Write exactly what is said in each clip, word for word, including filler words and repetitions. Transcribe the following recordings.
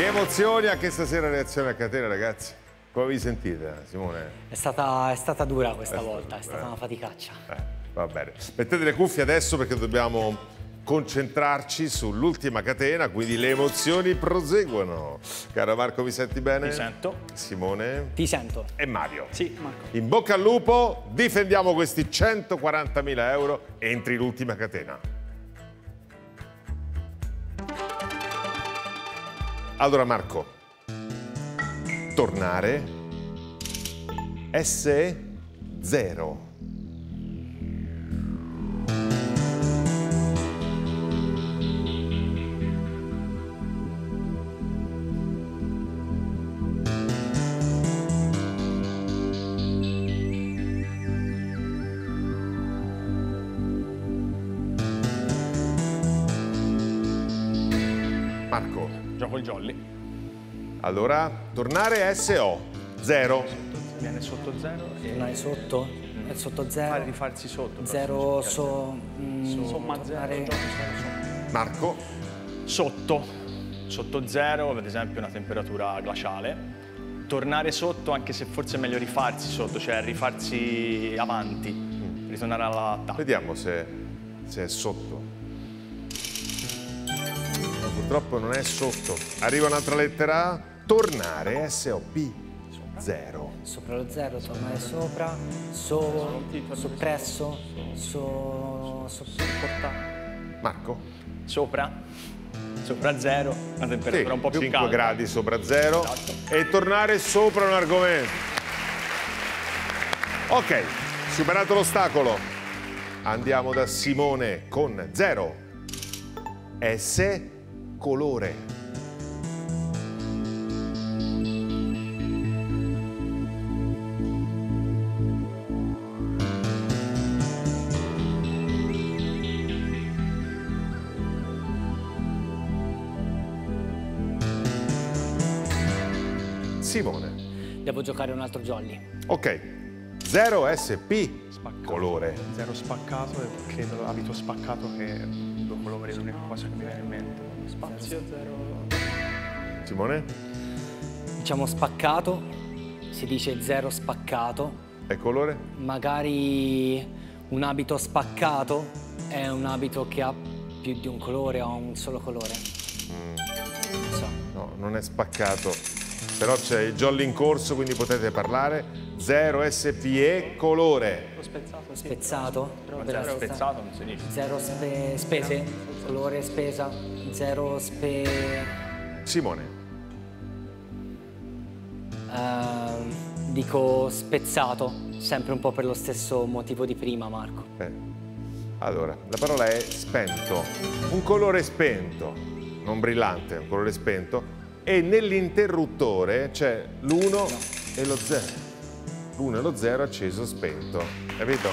Che emozioni anche stasera reazione a catena, ragazzi. Come vi sentite, Simone? È stata, è stata dura questa È volta, è stata- stata eh. una faticaccia. Eh, va bene. Mettete le cuffie adesso perché dobbiamo concentrarci sull'ultima catena, quindi le emozioni proseguono. Caro Marco, mi senti bene? Mi sento. Simone? Ti sento. E Mario? Sì, Marco. In bocca al lupo, difendiamo questi centoquarantamila euro entri l'ultima catena. Allora Marco, tornare S zero. Marco, Gioco il jolly. allora tornare S O zero. Viene sotto zero e Tornare sotto, è sotto fare zero, rifarsi sotto. zero so... mm, Somma tornare- zero. gioco zero, somma. Marco, Sotto. Sotto zero, ad esempio una temperatura glaciale. Tornare sotto, anche se forse è meglio rifarsi sotto, cioè rifarsi avanti, ritornare alla tappa. vediamo se, se è sotto. No, purtroppo non è sotto. Arriva un'altra lettera A. Tornare S O P zero. Sopra lo zero, tornare sopra, so, soppresso, so, so, Marco? Sopra. Sopra zero, una temperatura un po' più cinque calda. gradi sopra zero. Esatto. E tornare sopra un argomento. Ok, superato l'ostacolo. Andiamo da Simone con zero. S colore. Simone. Devo giocare un altro jolly. Ok. zero S P Spaccato. colore. Zero spaccato e credo abito spaccato che due colori è l'unica cosa che mi viene in mente. Spazio zero. Simone? Diciamo spaccato, si dice zero spaccato, E colore? magari un abito spaccato è un abito che ha più di un colore o ha un solo colore. Non so. No, non è spaccato. Però c'è il jolly in corso, quindi potete parlare. zero S P E colore. Lo spezzato, sì. Spezzato? Ma Per la zero stessa- spezzato non si dice. Zero spe- spese, colore spesa, zero spe... Simone. ehm, dico spezzato, sempre un po' per lo stesso motivo di prima, Marco. Beh, allora, la parola è spento. Un colore spento, non brillante, un colore spento. E nell'interruttore c'è l'uno e lo zero. L'uno e lo zero acceso, spento. Capito?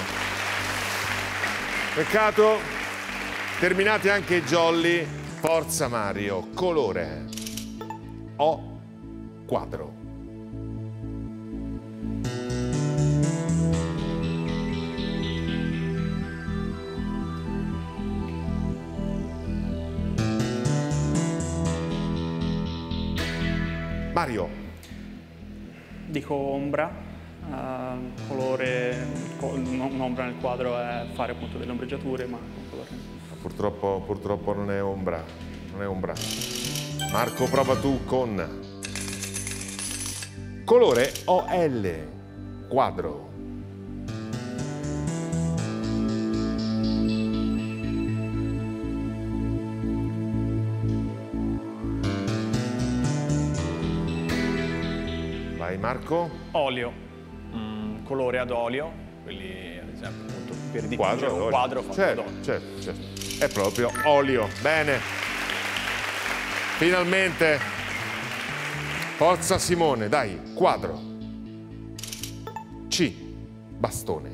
Peccato. Terminati anche i jolly. Forza Mario. Colore. O quadro. Mario. Dico ombra, eh, colore, co- no- un'ombra nel quadro è fare appunto delle ombreggiature, ma con colore. Purtroppo, purtroppo non è ombra. Non è ombra. Marco, prova tu con colore O L. Quadro. Vai Marco. Olio. Mm, colore ad olio. Quelli, ad esempio, appunto, per dipingere Quadro. un olio. quadro fatto certo, ad olio. certo, certo. È proprio olio. Bene. Finalmente. Forza Simone, dai, quadro. C. Bastone.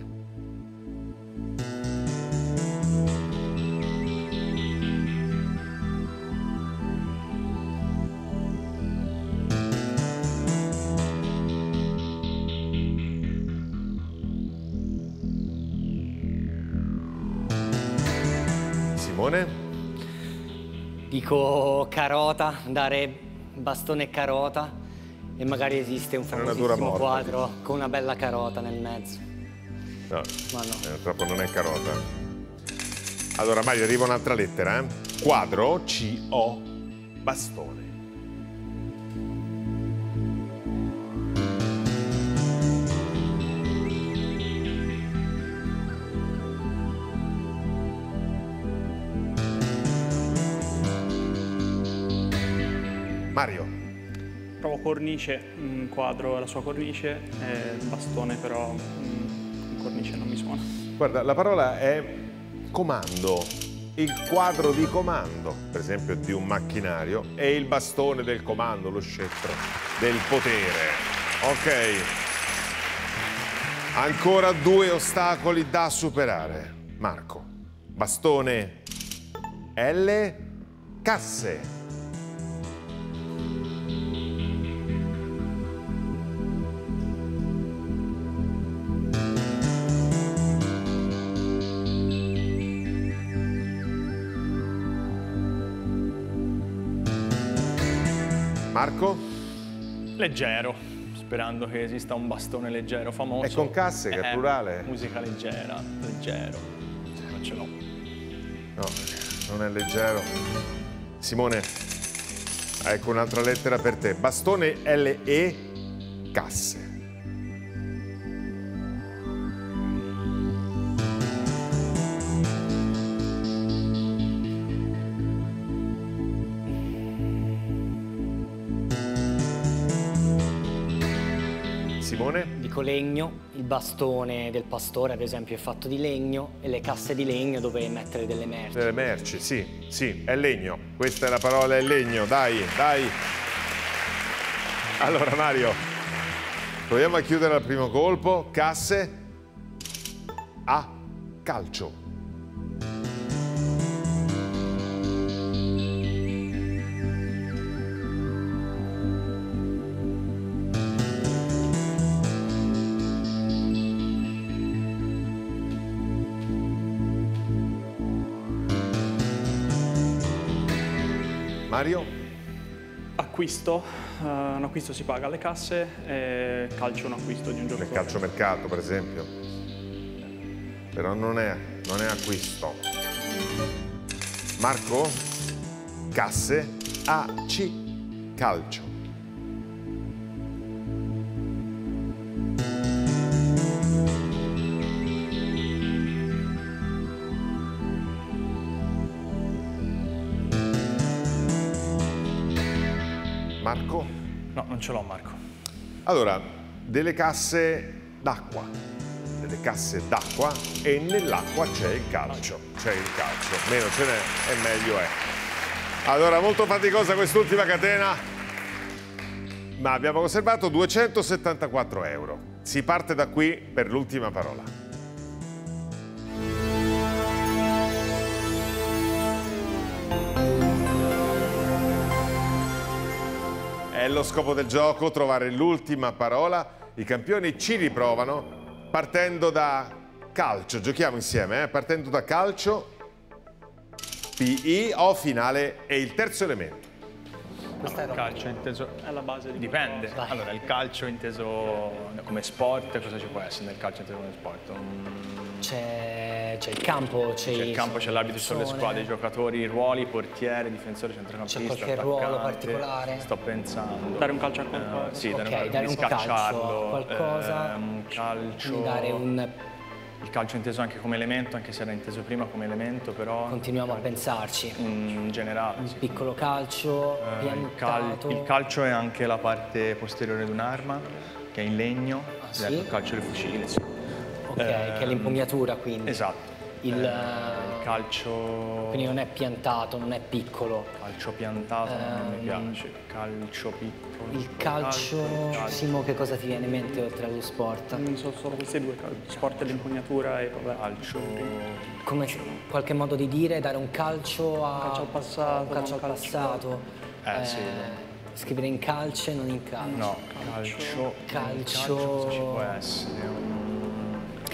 Simone? Dico carota, dare bastone carota e magari esiste un natura famosissimo morta, quadro con una bella carota nel mezzo. No, Ma no. eh, purtroppo non è carota. Allora, Mario, arriva un'altra lettera, eh? Quadro, C O, bastone. Mario. Provo cornice, un quadro alla sua cornice, e il bastone però mm, cornice non mi suona. Guarda, la parola è comando. Il quadro di comando, per esempio, di un macchinario, è il bastone del comando, lo scettro del potere. Ok. Ancora due ostacoli da superare. Marco. Bastone L, casse. Marco? Leggero, sperando che esista un bastone leggero famoso. È con casse, che è plurale. Musica leggera, leggero. Non ce l'ho. No, non è leggero. Simone, ecco un'altra lettera per te. Bastone L E, casse. Simone? Dico legno, il bastone del pastore ad esempio è fatto di legno e le casse di legno dove mettere delle merci. Delle merci, sì, sì, è legno. Questa è la parola, è legno, dai, dai. Allora Mario, proviamo a chiudere al primo colpo. Casse a calcio. Mario? Acquisto, uh, un acquisto si paga alle casse e calcio un acquisto di un Nel giocatore. calciomercato, per esempio. Però non è, non è acquisto. Marco? Casse A C calcio. Marco? No, non ce l'ho, Marco. Allora, delle casse d'acqua, delle casse d'acqua e nell'acqua c'è il calcio, c'è il calcio, meno ce n'è e meglio è. Allora, molto faticosa quest'ultima catena, ma abbiamo conservato duecentosettantaquattro euro. Si parte da qui per l'ultima parola. È lo scopo del gioco, trovare l'ultima parola. I campioni ci riprovano partendo da calcio. Giochiamo insieme, eh? Partendo da calcio, P I O finale e il terzo elemento. Questa è roba. Calcio inteso... È la base di Dipende. Vai. Allora, il calcio inteso come sport, cosa ci può essere nel calcio inteso come sport? Un- C'è il campo, c'è C'è il campo, c'è l'arbitro sulle persone. squadre, i giocatori, i ruoli, portiere, difensore, centrocampista, C'è qualche ruolo attaccante. particolare? Sto pensando. Dare un calcio a Eh, qualcosa. sì, dare Ok, un, dare di un calcio a scacciarlo, qualcosa, eh, un calcio. dare un... Il calcio inteso anche come elemento, anche se era inteso prima come elemento, però. Continuiamo a pensarci. In generale. Un sì. piccolo calcio, Eh, il, cal- piantato. il calcio è anche la parte posteriore di un'arma, che è in legno, Ah, sì? il calcio del fucile, sì. Ok, che è l'impugnatura quindi. Esatto. Il, Eh, il calcio. Quindi non è piantato, non è piccolo. Calcio piantato non mi Ehm, piace. Calcio piccolo. Il calcio, il calcio. Simo, che cosa ti viene in mente oltre allo sport? Mi sono solo questi due, sport e l'impugnatura e vabbè. Calcio. Come qualche modo di dire, dare un calcio a... Calcio al passato, un calcio al non calcio- passato. Eh, sì. Scrivere in calce, non in calcio. No, calcio. Calcio- Calcio cosa ci può essere? Un-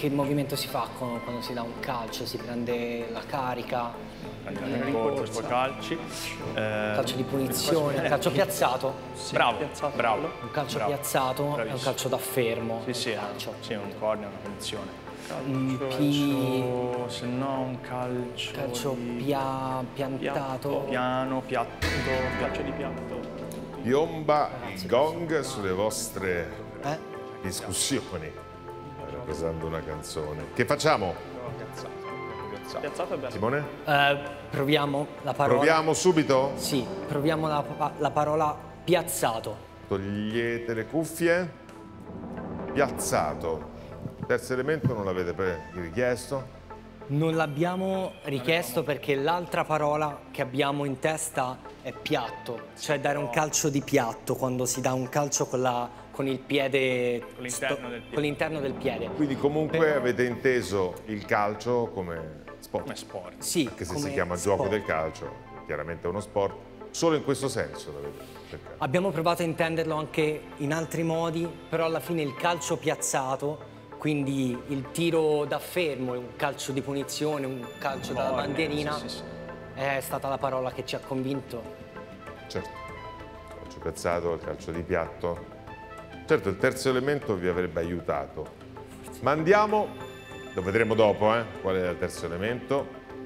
che movimento si fa con- quando si dà un calcio? Si prende la carica, Andare in corsa, poi calci. Eh, calcio di punizione, eh, calcio chi- piazzato. Sì, Bravo, piazzato. bravo. Un calcio bravo. piazzato è un Bravissimo. calcio da fermo. Sì, sì, un è- calcio. sì, un corner, una punizione. Un Calcio, pi- O se no un calcio, calcio di- pia- piantato. piano, piatto, calcio di piatto. Piomba il gong sulle vostre Eh? discussioni, rappresentando una canzone. Che facciamo, piazzato, piazzato. Piazzato è bello. Simone? Eh, proviamo la parola. Proviamo subito? Sì, proviamo la, pa- la parola piazzato. Togliete le cuffie. Piazzato. Terzo elemento non l'avete pre- richiesto? Non l'abbiamo richiesto perché l'altra parola che abbiamo in testa è piatto, cioè dare un calcio di piatto quando si dà un calcio con, la- con il piede, Con l'interno del piede. con l'interno del piede. Quindi comunque avete inteso il calcio come sport. Come sport. Sì, Anche se come si chiama sport. gioco del calcio, chiaramente è uno sport. Solo in questo senso l'avete cercato. Abbiamo provato a intenderlo anche in altri modi, però alla fine il calcio piazzato, quindi il tiro da fermo, un calcio di punizione, un calcio dalla Corner, bandierina, sì, sì. è stata la parola che ci ha convinto. Certo, calcio piazzato, il calcio di piatto. Certo, il terzo elemento vi avrebbe aiutato. Ma andiamo, lo vedremo dopo, eh, qual è il terzo elemento.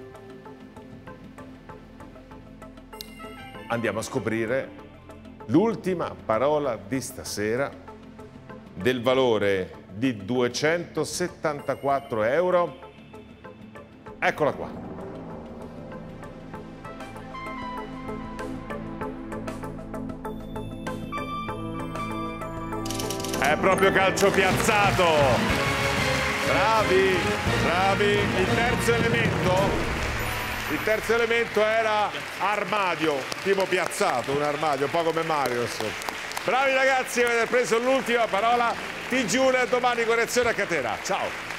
Andiamo a scoprire l'ultima parola di stasera del valore di duecentosettantaquattro euro. Eccola qua. È proprio calcio piazzato. Bravi, bravi. Il terzo elemento, il terzo elemento era armadio, tipo piazzato, un armadio, un po' come Mario. insomma. Bravi ragazzi, avete preso l'ultima parola. T G uno domani correzione a catena. Ciao.